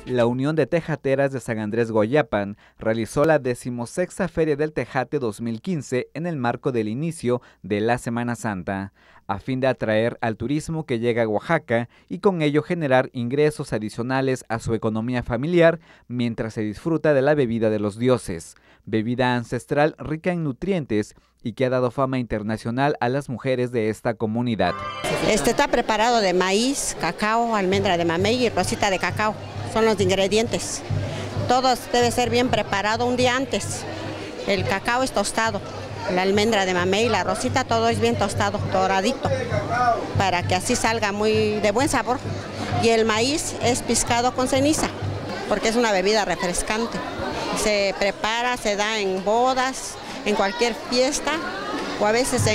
La Unión de Tejateras de San Andrés Guayapan realizó la 16ª Feria del Tejate 2015 en el marco del inicio de la Semana Santa, a fin de atraer al turismo que llega a Oaxaca y con ello generar ingresos adicionales a su economía familiar mientras se disfruta de la bebida de los dioses, bebida ancestral rica en nutrientes y que ha dado fama internacional a las mujeres de esta comunidad. Está preparado de maíz, cacao, almendra de mamey y rosita de cacao. Son los ingredientes. Todo debe ser bien preparado un día antes. El cacao es tostado, la almendra de mamey, la rosita, todo es bien tostado, doradito, para que así salga muy de buen sabor. Y el maíz es piscado con ceniza, porque es una bebida refrescante. Se prepara, se da en bodas, en cualquier fiesta, o a veces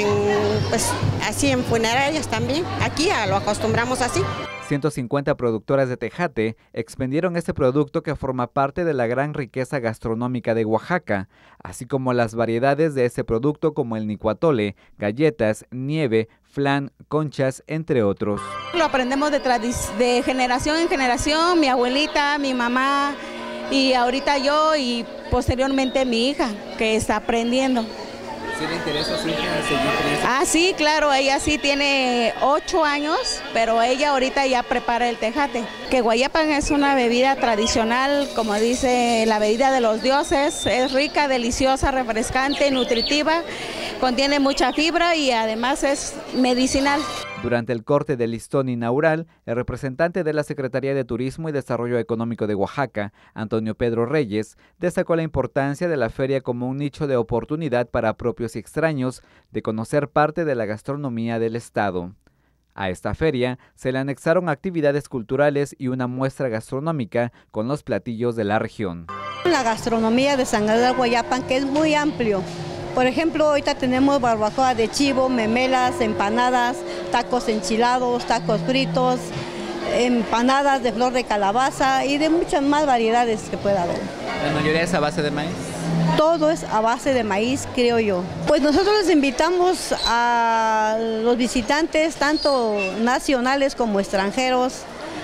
así en funerarias también. Aquí lo acostumbramos así. 150 productoras de tejate expendieron este producto que forma parte de la gran riqueza gastronómica de Oaxaca, así como las variedades de ese producto como el nicuatole, galletas, nieve, flan, conchas, entre otros. Lo aprendemos de generación en generación, mi abuelita, mi mamá y ahorita yo y posteriormente mi hija que está aprendiendo. ¿Sí le interesa a su hija seguir con eso? Ah, sí, claro, ella sí tiene 8 años, pero ella ahorita ya prepara el tejate. Que Guayapan es una bebida tradicional, como dice, la bebida de los dioses, es rica, deliciosa, refrescante, nutritiva, contiene mucha fibra y además es medicinal. Durante el corte del listón inaugural, el representante de la Secretaría de Turismo y Desarrollo Económico de Oaxaca, Antonio Pedro Reyes, destacó la importancia de la feria como un nicho de oportunidad para propios y extraños de conocer parte de la gastronomía del estado. A esta feria se le anexaron actividades culturales y una muestra gastronómica con los platillos de la región. La gastronomía de San Andrés Guayapan, que es muy amplio. Por ejemplo, ahorita tenemos barbacoa de chivo, memelas, empanadas, tacos enchilados, tacos fritos, empanadas de flor de calabaza y de muchas más variedades que pueda haber. ¿La mayoría es a base de maíz? Todo es a base de maíz, creo yo. Pues nosotros les invitamos a los visitantes, tanto nacionales como extranjeros,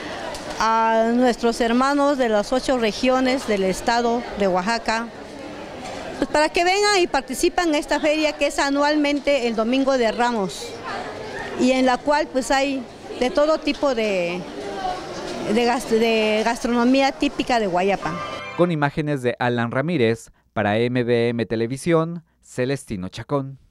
a nuestros hermanos de las 8 regiones del estado de Oaxaca, pues para que vengan y participen en esta feria que es anualmente el Domingo de Ramos y en la cual pues hay de todo tipo de gastronomía típica de Guayapan. Con imágenes de Alan Ramírez, para MBM Televisión, Celestino Chacón.